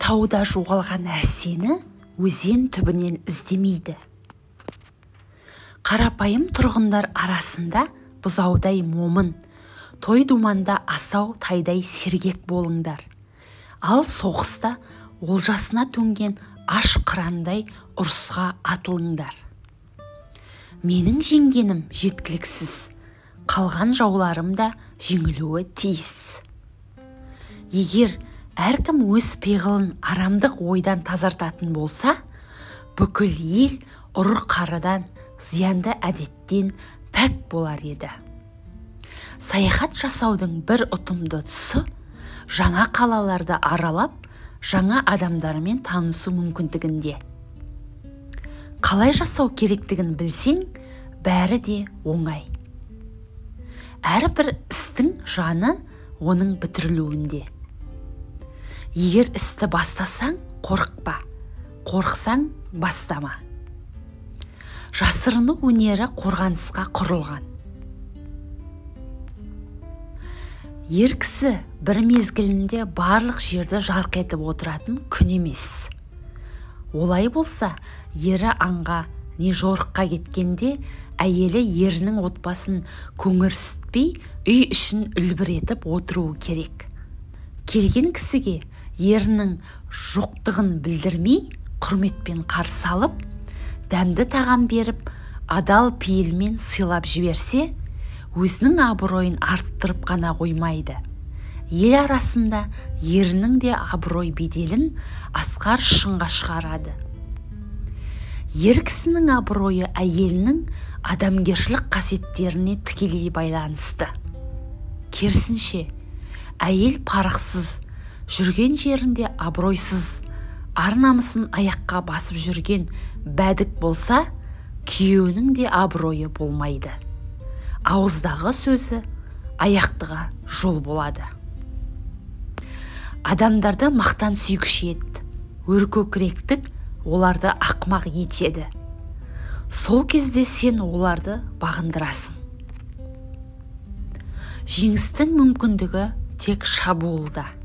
тауда жоғалған нәрсені өзен түбінен іздемейді. Қарапайым тұрғындар арасында бұзаудай момын, той-думанда асау тайдай сергек болыңдар. Ал соғыста олжасына төнген аш қырандай ұрысқа атылыңдар. Менің жеңгенім жеткіліксіз, қалған жауларым да жеңілуі тиіс. Егер әркім өз пиғылын арамдық ойдан тазартатын болса, бүкіл ел ұры-қарыдан, зиянды әдеттен пәк болар еді. Саяхат жасаудың бір ұтымды тұсы жаңа қалаларды аралап, жаңа адамдармен танысу мүмкіндігінде. Қалай жасау керектігін білсең, бәрі де оңай. Әрбір істің жаны оның бітірілуінде. Егер істі бастасаң, қорықпа, қорықсаң, бастама. Жасырыну өнері қорғанысқа құрылған. Ер кісі бір мезгілінде барлық жерді жарқ етіп отыратын күн емес. Олай болса, ері аңға не жорыққа кеткенде, әйелі ерінің отбасын көңірсітпей, үй ішін үлбіретіп отыруы керек. Келген кісіге ерінің жоқтығын білдірмей, құрметпен қарсы алып, дәмді тағам беріп, адал пейілмен сыйлап жіберсе, өзінің абыройын арттырып қана қоймайды. Ел арасында ерінің де абырой беделін асқар шыңға шығарады. Ер кісінің абыройы әйелінің адамгершілік қасиеттеріне тікелей байланысты. Керісінше, әйел парықсыз, жүрген жерінде абыройсыз, ар-намысын аяққа басып жүрген бәдік болса, күйеуінің де абыройы болмайды. Ауыздағы сөзі аяқтыға жол болады. Адамдарды мақтан сүйгіш ет, өркөкіректік оларды ақымақ етеді. Сол кезде сен оларды бағындырасың. Жеңістің мүмкіндігі тек шабуылда.